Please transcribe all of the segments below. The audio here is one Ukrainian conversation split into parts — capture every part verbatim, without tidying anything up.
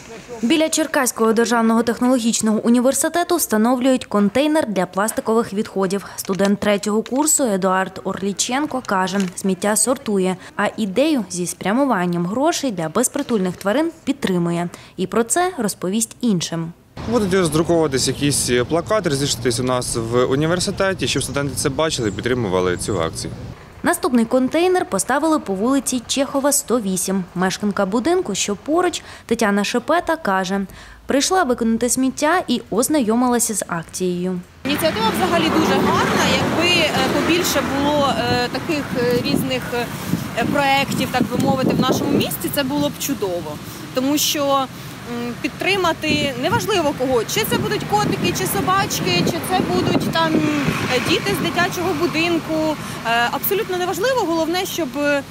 Біля Черкаського державного технологічного університету встановлюють контейнер для пластикових відходів. Студент третього курсу Едуард Орліченко каже, сміття сортує, а ідею зі спрямуванням грошей для безпритульних тварин підтримує. І про це розповість іншим. Будуть роздруковуватись якісь плакати, розміщуватись у нас в університеті, щоб студенти це бачили і підтримували цю акцію. Наступний контейнер поставили по вулиці Чехова, сто вісім. Мешканка будинку, що поруч, Тетяна Шепета, каже, прийшла викинути сміття і ознайомилася з акцією. Ініціатива взагалі дуже гарна. Якби побільше було таких різних проєктів, так би мовити, в нашому місті, це було б чудово. Тому що підтримати неважливо кого, чи це будуть котики, чи собачки, чи це будуть там діти з дитячого будинку. Абсолютно неважливо, головне, щоб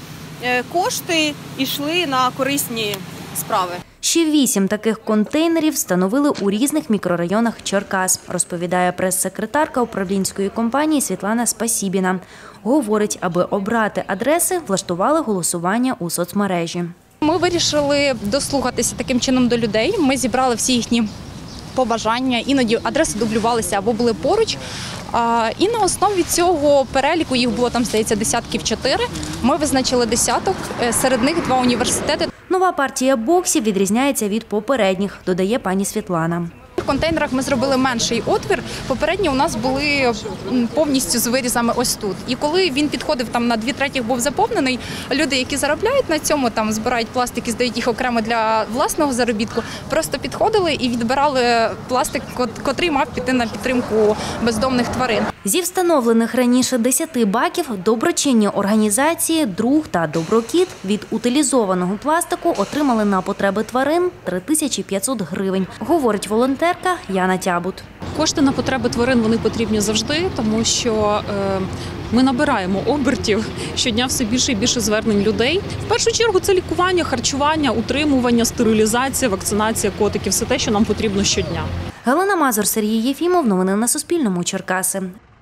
кошти йшли на корисні справи. Ще вісім таких контейнерів встановили у різних мікрорайонах Черкас, розповідає прес-секретарка управлінської компанії Світлана Спасібіна. Говорить, аби обрати адреси, влаштували голосування у соцмережі. Ми вирішили дослухатися таким чином до людей. Ми зібрали всі їхні побажання, іноді адреси дублювалися або були поруч. І на основі цього переліку, їх було там, здається, десятків чотири, ми визначили десяток, серед них два університети. Нова партія боксів відрізняється від попередніх, додає пані Світлана. В контейнерах ми зробили менший отвір. Попередні у нас були повністю з вирізами ось тут. І коли він підходив там на дві третіх, був заповнений, люди, які заробляють на цьому, там збирають пластик і здають їх окремо для власного заробітку, просто підходили і відбирали пластик, котрий мав піти на підтримку бездомних тварин. Зі встановлених раніше десяти баків доброчинні організації «Друг» та «Доброкіт» від утилізованого пластику отримали на потреби тварин три тисячі п'ятсот гривень, говорить волонтерка Яна Тябут. Кошти на потреби тварин вони потрібні завжди, тому що е, ми набираємо обертів щодня все більше і більше звернень людей. В першу чергу це лікування, харчування, утримування, стерилізація, вакцинація котиків – все те, що нам потрібно щодня. Галина Мазур, Сергій Єфімов. Новини на Суспільному. Черкаси.